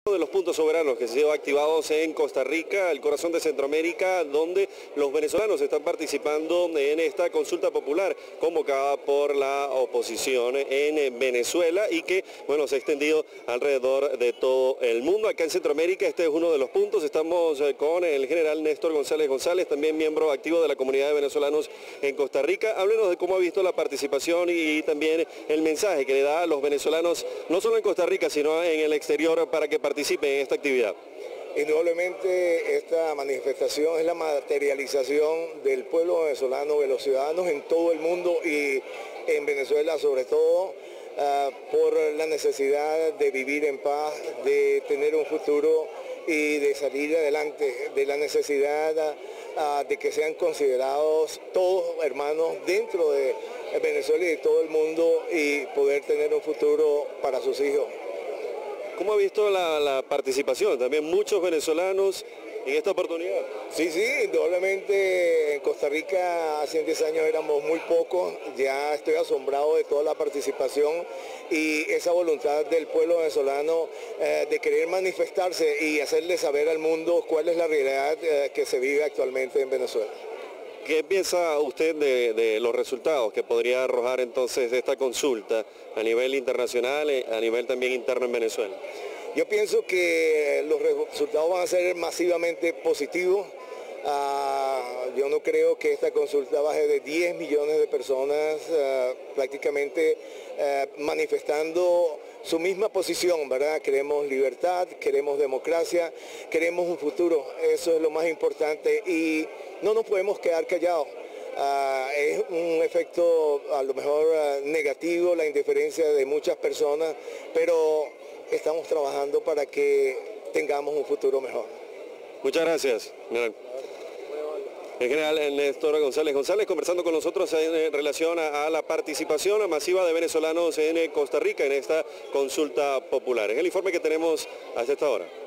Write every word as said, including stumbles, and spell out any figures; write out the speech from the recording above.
De los puntos soberanos que han sido activados en Costa Rica, el corazón de Centroamérica, donde los venezolanos están participando en esta consulta popular convocada por la oposición en Venezuela y que, bueno, se ha extendido alrededor de todo el mundo. Acá en Centroamérica este es uno de los puntos. Estamos con el general Néstor González González, también miembro activo de la comunidad de venezolanos en Costa Rica. Háblenos de cómo ha visto la participación y también el mensaje que le da a los venezolanos, no solo en Costa Rica, sino en el exterior, para que participen participe en esta actividad. Indudablemente esta manifestación es la materialización del pueblo venezolano, de los ciudadanos en todo el mundo y en Venezuela sobre todo, uh, por la necesidad de vivir en paz, de tener un futuro y de salir adelante, de la necesidad uh, de que sean considerados todos hermanos dentro de Venezuela y de todo el mundo y poder tener un futuro para sus hijos. ¿Cómo ha visto la, la participación? También muchos venezolanos en esta oportunidad. Sí, sí, indudablemente en Costa Rica hace diez años éramos muy pocos, ya estoy asombrado de toda la participación y esa voluntad del pueblo venezolano eh, de querer manifestarse y hacerle saber al mundo cuál es la realidad eh, que se vive actualmente en Venezuela. ¿Qué piensa usted de, de los resultados que podría arrojar entonces esta consulta a nivel internacional, a nivel también interno en Venezuela? Yo pienso que los resultados van a ser masivamente positivos. Uh, yo no creo que esta consulta baje de diez millones de personas uh, prácticamente uh, manifestando su misma posición, ¿verdad? Queremos libertad, queremos democracia, queremos un futuro, eso es lo más importante y no nos podemos quedar callados. Uh, es un efecto a lo mejor uh, negativo, la indiferencia de muchas personas, pero estamos trabajando para que tengamos un futuro mejor. Muchas gracias, general. El general Néstor González González conversando con nosotros en relación a, a la participación masiva de venezolanos en Costa Rica en esta consulta popular. Es el informe que tenemos hasta esta hora.